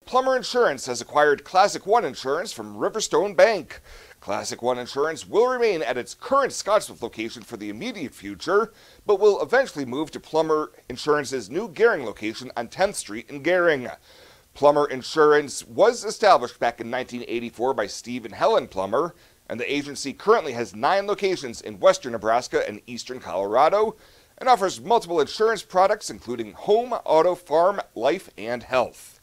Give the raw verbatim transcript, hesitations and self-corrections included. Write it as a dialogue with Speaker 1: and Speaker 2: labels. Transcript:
Speaker 1: Plummer Insurance has acquired Classic One Insurance from Riverstone Bank. Classic One Insurance will remain at its current Scottsbluff location for the immediate future, but will eventually move to Plummer Insurance's new Gering location on tenth street in Gering. Plummer Insurance was established back in nineteen eighty-four by Steve and Helen Plummer, and the agency currently has nine locations in western Nebraska and eastern Colorado, and offers multiple insurance products including home, auto, farm, life, and health.